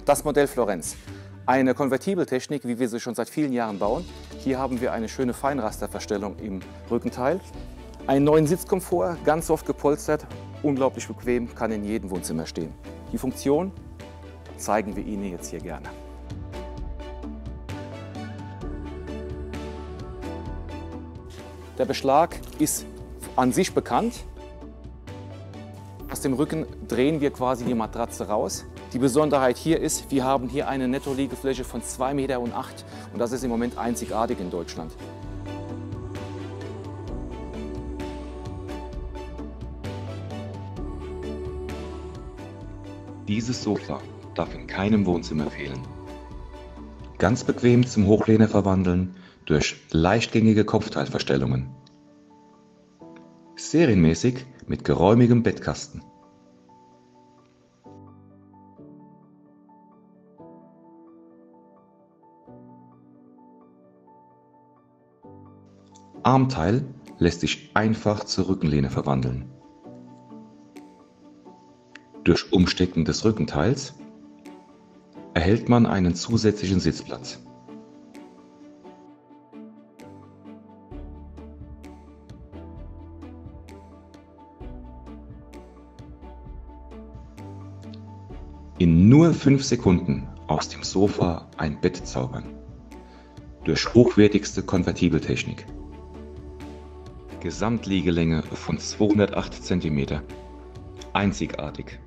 Das Modell Florenz. Eine Konvertibeltechnik, wie wir sie schon seit vielen Jahren bauen. Hier haben wir eine schöne Feinrasterverstellung im Rückenteil. Einen neuen Sitzkomfort, ganz soft gepolstert, unglaublich bequem, kann in jedem Wohnzimmer stehen. Die Funktion zeigen wir Ihnen jetzt hier gerne. Der Beschlag ist an sich bekannt. Aus dem Rücken drehen wir quasi die Matratze raus. Die Besonderheit hier ist, wir haben hier eine Netto-Liegefläche von 2,08 Meter und das ist im Moment einzigartig in Deutschland. Dieses Sofa darf in keinem Wohnzimmer fehlen. Ganz bequem zum Hochlehner verwandeln durch leichtgängige Kopfteilverstellungen. Serienmäßig mit geräumigem Bettkasten. Armteil lässt sich einfach zur Rückenlehne verwandeln. Durch Umstecken des Rückenteils erhält man einen zusätzlichen Sitzplatz. In nur 5 Sekunden aus dem Sofa ein Bett zaubern. Durch hochwertigste Konvertibeltechnik. Gesamtliegelänge von 208 cm. Einzigartig.